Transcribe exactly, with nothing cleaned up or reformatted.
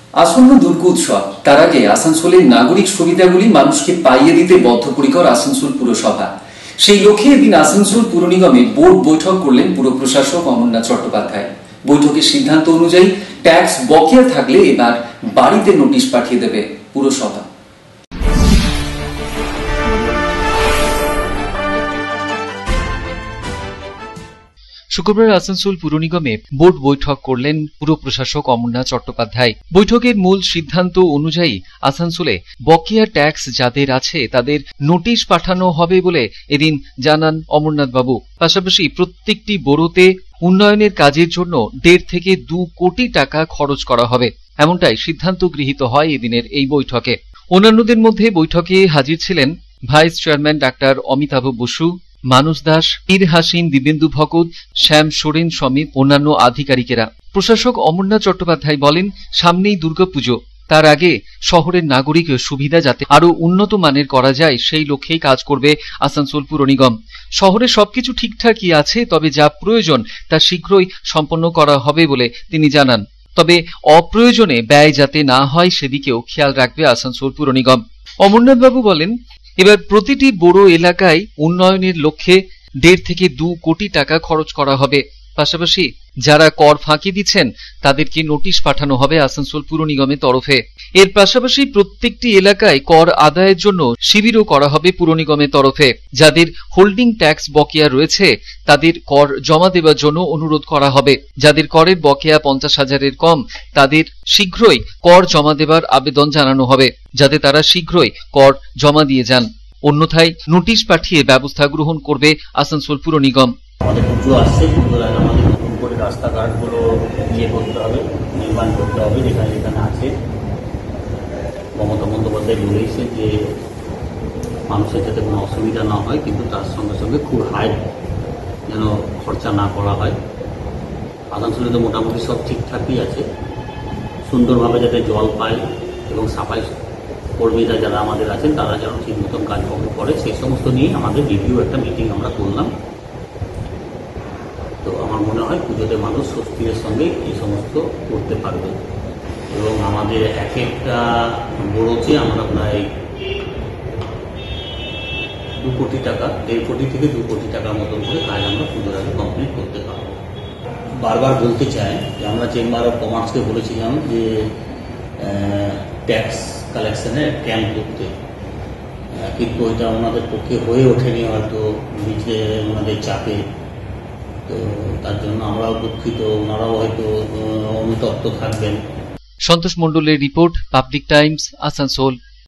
আসন্ন দুর্গোৎসব, তার আগে আসানসোলের নাগরিক সুবিধাগুলি মানুষকে পাইয়ে দিতে বদ্ধপরিকর আসানসোল পুরসভা। সেই লক্ষ্যে এদিন আসানসোল পুর নিগমে বোর্ড বৈঠক করলেন পুর প্রশাসক অমরনাথ চট্টোপাধ্যায়। বৈঠকের সিদ্ধান্ত অনুযায়ী ট্যাক্স বকেয়া থাকলে এবার বাড়িতে নোটিশ পাঠিয়ে দেবে পুরসভা। শুক্রবার আসানসোল পুর নিগমে বোর্ড বৈঠক করলেন পুর প্রশাসক অমরনাথ চট্টোপাধ্যায়। বৈঠকের মূল সিদ্ধান্ত অনুযায়ী আসানসোলে বকেয়া ট্যাক্স যাদের আছে তাদের নোটিশ পাঠানো হবে বলে এদিন জানান অমরনাথ বাবু। পাশাপাশি প্রত্যেকটি বোরোতে উন্নয়নের কাজের জন্য দেড় থেকে দু কোটি টাকা খরচ করা হবে, এমনটাই সিদ্ধান্ত গৃহীত হয় এদিনের এই বৈঠকে। অন্যান্যদের মধ্যে বৈঠকে হাজির ছিলেন vice chairman doctor Amitabha Basu, Manush Das, Mir Hasin, Dibendu ভকত, শ্যাম সোরেন সমেত অন্যান্য আধিকারিকেরা। প্রশাসক অমরনাথ চট্টোপাধ্যায় বলেন, সামনেই দুর্গাপুজো, তার আগে শহরের নাগরিক সুবিধা যাতে আরো উন্নত মানের করা যায় সেই লক্ষ্যেই কাজ করবে আসানসোল পুর নিগম। শহরে সবকিছু ঠিকঠাকই আছে, তবে যা প্রয়োজন তা শীঘ্রই সম্পন্ন করা হবে বলে তিনি জানান। তবে অপ্রয়োজনে ব্যয় যাতে না হয় সেদিকেও খেয়াল রাখবে আসানসোল পুর নিগম। অমরনাথ বাবু বলেন, এবার প্রতিটি বড় এলাকায় উন্নয়নের লক্ষ্যে দেড় থেকে দু কোটি টাকা খরচ করা হবে। পাশাপাশি যারা কর ফাঁকি দিচ্ছেন তাদেরকে নোটিশ পাঠানো হবে আসানসোল পুর নিগমের তরফে। এর পাশাপাশি প্রত্যেকটি এলাকায় কর আদায়ের জন্য শিবিরও করা হবে পুর নিগমের তরফে। যাদের হোল্ডিং ট্যাক্স বকেয়া রয়েছে তাদের কর জমা দেওয়ার জন্য অনুরোধ করা হবে। যাদের করের বকেয়া পঞ্চাশ হাজারের কম তাদের শীঘ্রই কর জমা দেবার আবেদন জানানো হবে, যাতে তারা শীঘ্রই কর জমা দিয়ে যান। অন্যথায় নোটিশ পাঠিয়ে ব্যবস্থা গ্রহণ করবে আসানসোল পুর নিগম। আমাদের পুজো আসছে, পুজোর আগে আমাদের নতুন করে রাস্তাঘাটগুলো ইয়ে করতে হবে, নির্মাণ করতে হবে। যেখানে যেখানে আছে মমতা বন্দ্যোপাধ্যায় বলেছে যে মানুষের যাতে কোনো অসুবিধা না হয়, কিন্তু তার সঙ্গে সঙ্গে খুব হাই যেন খরচা না করা হয়। আসানসোলে তো মোটামুটি সব ঠিকঠাকই আছে, সুন্দরভাবে যাতে জল পায় এবং সাফাই কর্মীরা যারা আমাদের আছেন তারা যেন ঠিক মতন কাজকর্ম করে, সেই সমস্ত নিয়ে আমাদের রিভিউ একটা মিটিং আমরা করলাম। তো আমার মনে হয় পুজোতে মানুষ স্বস্তির সঙ্গে এই সমস্ত করতে পারবে এবং আমাদের এক একটা বড়োতে আমরা প্রায় দু কোটি টাকা দেড় কোটি থেকে দু কোটি টাকার মতন করে কাজ আমরা পুজোর আগে কমপ্লিট করতে পারবো। বারবার বলতে চাই যে আমরা চেম্বার অফ কমার্সকে বলেছিলাম যে ট্যাক্স কালেকশনের ক্যাম্প করতে, কিন্তু ওইটা ওনাদের পক্ষে হয়ে ওঠেনি হয়তো নিচে ওনাদের চাপে। তো তার জন্য আমরাও দুঃখিত, ওনারাও হয়তো অনুতপ্ত থাকবেন। সন্তোষ মণ্ডলের রিপোর্ট, পাবলিক টাইমস, আসানসোল।